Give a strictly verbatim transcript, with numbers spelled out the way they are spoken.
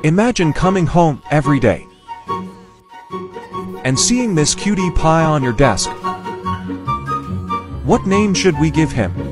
Imagine coming home every day and seeing this cutie pie on your desk. What name should we give him?